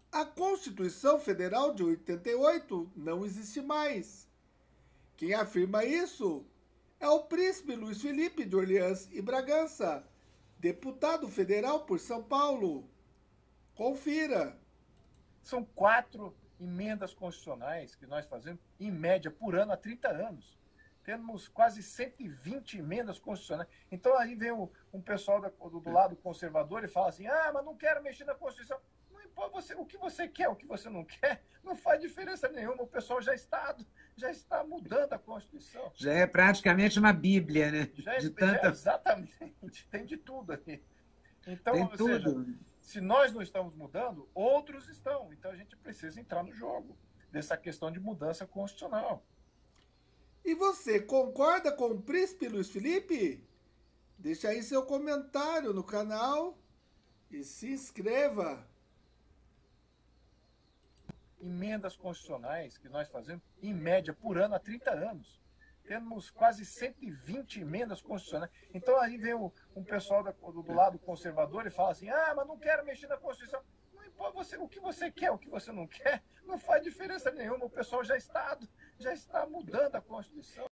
A Constituição Federal de 88 não existe mais. Quem afirma isso é o príncipe Luiz Felipe de Orleans e Bragança, deputado federal por São Paulo. Confira. São 4 emendas constitucionais que nós fazemos, em média, por ano, há 30 anos. Temos quase 120 emendas constitucionais. Então aí vem um pessoal do lado conservador e fala assim, mas não quero mexer na Constituição. Não importa o que você quer, o que você não quer, não faz diferença nenhuma. O pessoal já está mudando a Constituição. Já é praticamente uma bíblia, né? De tanta... Exatamente, tem de tudo aqui. Então, Tem ou seja, tudo. se nós não estamos mudando, outros estão. Então a gente precisa entrar no jogo dessa questão de mudança constitucional. E você concorda com o príncipe Luiz Felipe? Deixa aí seu comentário no canal e se inscreva. Emendas constitucionais que nós fazemos, em média, por ano, há 30 anos. Temos quase 120 emendas constitucionais. Então aí vem um pessoal do lado conservador e fala assim, mas não quero mexer na Constituição. Não importa o que você quer, o que você não quer, não faz diferença nenhuma. O pessoal já está mudando a Constituição.